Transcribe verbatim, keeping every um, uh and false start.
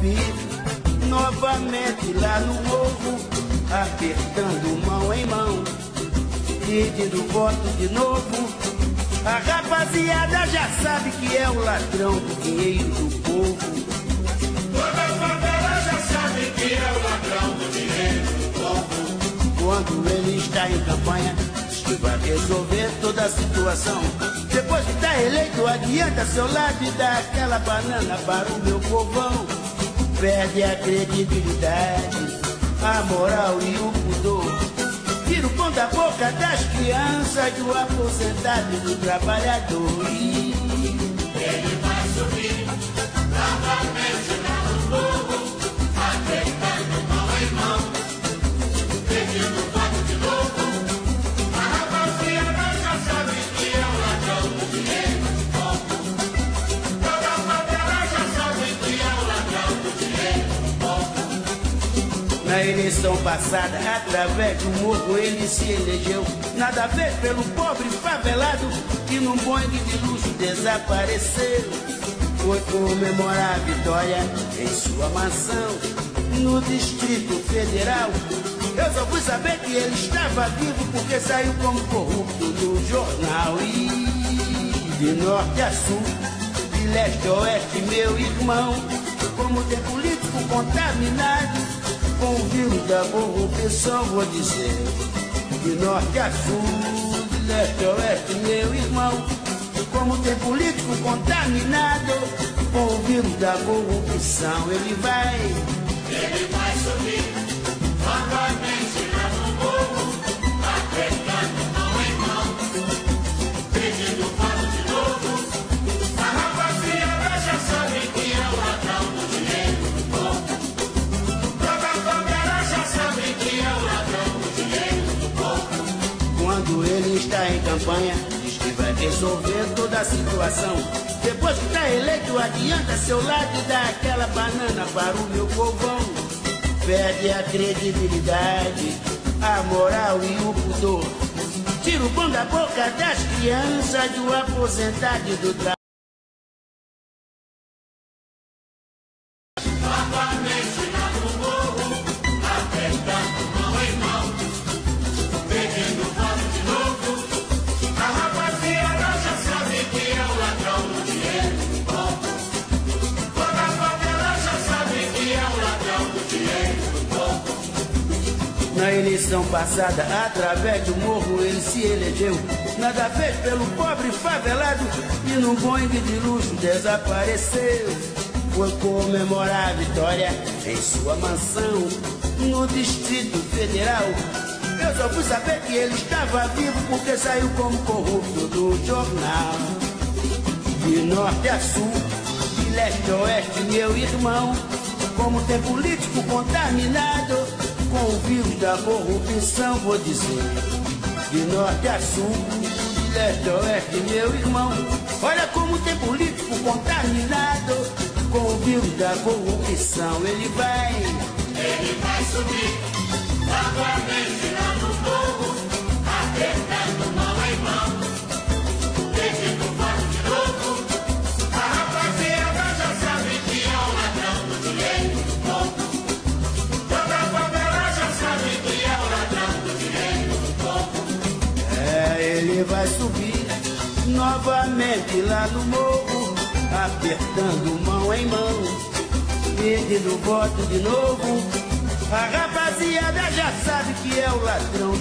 subir novamente lá no morro, apertando mão em mão, pedindo voto de novo. A rapaziada já sabe que é o ladrão do dinheiro do povo. Toda a favela já sabe que é o ladrão do dinheiro do povo. Quando ele está em campanha, diz que vai resolver toda a situação. Depois que tá eleito, adianta seu lado e dá aquela banana para o meu povão. Perde a credibilidade, a moral e o pudor. Tira o pão da boca das crianças, do aposentado e do trabalhador. Ele vai subir novamente lá no morro, apertando mão em mão, pedindo voto de novo. A rapaziada já sabe que é o ladrão do dinheiro do povo. Toda a favela já sabe que é o ladrão do dinheiro do povo. Na eleição passada, através do morro, ele se elegeu. Nada a ver pelo pobre favelado que num boing de luxo desapareceu. Foi comemorar a vitória em sua mansão no Distrito Federal. Eu só fui saber que ele estava vivo porque saiu como corrupto no jornal. E de norte a sul, de leste a oeste, meu irmão, como tem político contaminado com o vírus da corrupção, vou dizer. De norte a sul, de leste a oeste, meu irmão, como tem político contaminado com o vírus da corrupção, ele vai, ele vai subir novamente lá no morro, apertando mão em mão, pedindo voto de novo. A rapaziada já sabe que é o ladrão do dinheiro do povo. Toda a favela já sabe que é o ladrão do dinheiro do povo. quando ele está em campanha, diz que vai resolver toda a situação. Depois que está eleito, adianta seu lado e dá aquela banana para o meu povão. Perde a credibilidade, a moral e o pudor. Tira o pão da boca das crianças, do aposentado e do trabalho. Novamente lá no morro, apertando mão em mão, pedindo voto de novo. A rapaziada já sabe que é o ladrão do dinheiro do povo. Toda a favela já sabe que é o ladrão do dinheiro do povo. Na eleição passada, através do morro, ele se elegeu. Nada fez pelo pobre favelado e num boing de luxo desapareceu. Foi comemorar a vitória em sua mansão no Distrito Federal. Eu só fui saber que ele estava vivo porque saiu como corrupto do jornal. De norte a sul, de leste a oeste, meu irmão, como tem político contaminado com o vírus da corrupção, vou dizer. De norte a sul, de leste a oeste, meu irmão, olha como tem político contaminado com o vírus da corrupção, ele vai, ele vai subir novamente lá no morro, apertando mão em mão, pedindo voto de novo. A rapaziada já sabe que é o ladrão do dinheiro do povo. Toda a favela já sabe que é o ladrão do dinheiro do povo. é, ele vai subir novamente lá no morro, apertando mão em mão, pedindo voto de novo. A rapaziada já sabe que é o ladrão